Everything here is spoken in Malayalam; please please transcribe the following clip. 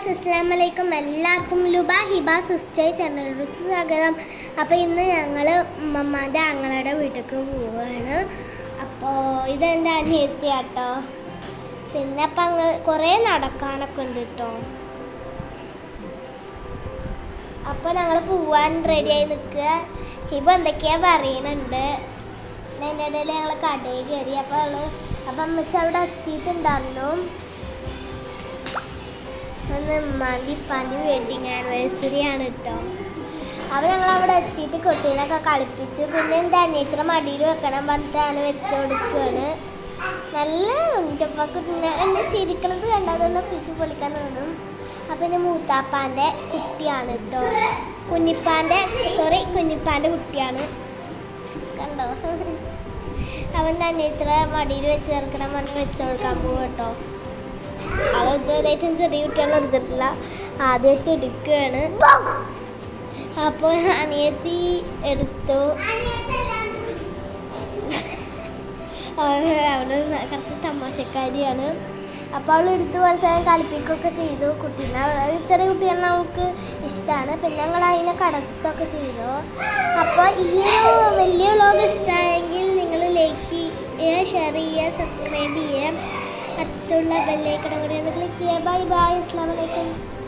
ഗായ്സ്, അസ്സലാമു അലൈക്കും. എല്ലാവർക്കും ലുബ ഹിബ സിസ്റ്റർ ചാനലിലേക്ക് സ്വാഗതം. അപ്പോൾ ഇന്ന് ഞങ്ങൾ ഉമ്മമാൻ്റെ ആങ്ങളുടെ വീട്ടിലേക്ക് പോവുകയാണ്. അപ്പോൾ ഇതെൻ്റെ അനിയത്തി കേട്ടോ. പിന്നെ അപ്പം അങ്ങ് കുറേ നടക്കാനൊക്കെ ഉണ്ട് കേട്ടോ. അപ്പോൾ ഞങ്ങൾ പോവാൻ റെഡിയായി നിൽക്കുക. ഹിബ എന്തൊക്കെയാ പറയുന്നുണ്ട്. അതിൻ്റെ ഇടയിൽ ഞങ്ങൾ കടയിൽ കയറി. അപ്പം അമ്മച്ചി അവിടെ എത്തിയിട്ടുണ്ടായിരുന്നു. ഉമ്മാൻ്റെ വെഡിങ് ആനിവേഴ്സറി ആണ് കേട്ടോ. അപ്പോൾ ഞങ്ങൾ അവിടെ എത്തിയിട്ട് കുട്ടീനൊക്കെ കളിപ്പിച്ചു. പിന്നെ എൻ്റെ അനിയത്തിയുടെ മടിയിൽ വെക്കണം പറഞ്ഞിട്ടാണ് വെച്ച് കൊടുക്കുകയാണ്. നല്ല ഉണ്ടപ്പൊക്കെ എന്നെ ചിരിക്കണത് കണ്ടാൽ പിടിച്ച് പൊളിക്കാൻ തോന്നും. അപ്പം എൻ്റെ മൂത്താപ്പാൻ്റെ കുട്ടിയാണ് കേട്ടോ. കുഞ്ഞിപ്പാൻ്റെ കുട്ടിയാണ് കണ്ടോ. അവൻ്റെ അനിയത്തിയുടെ മടിയിൽ വെച്ച് ചേർക്കണം പറഞ്ഞ് വെച്ച് കൊടുക്കാൻ പോകും കേട്ടോ. ആളേറ്റവും ചെറിയ കുട്ടികളെ എടുത്തിട്ടില്ല, ആദ്യമായിട്ട് എടുക്കുകയാണ്. അപ്പോൾ അനിയത്തി എടുത്തു. അവള് കുറച്ച് തമാശക്കാരിയാണ്. അപ്പോൾ അവൾ എടുത്ത് കുറച്ച് നേരം കളിപ്പിക്കുകയൊക്കെ ചെയ്തു. കുട്ടീനെ ചെറിയ കുട്ടികളെ അവൾക്ക് ഇഷ്ടമാണ്. പിന്നെ ഞങ്ങൾ അതിനെ കടത്തൊക്കെ ചെയ്തു. അപ്പോൾ ഈ ഒരു വലിയ വ്ളോഗ് ഇഷ്ടമായെങ്കിൽ നിങ്ങൾ ലൈക്ക് ചെയ്യുക, ഷെയർ ചെയ്യുക, സബ്സ്ക്രൈബ് ചെയ്യുക, അടുത്തുള്ള ബെല്ലൈക്കൺ കൂടി ഒന്ന് ക്ലിക്ക് ചെയ്യുക. ബൈ ബൈ, അസ്സലാമു അലൈക്കും.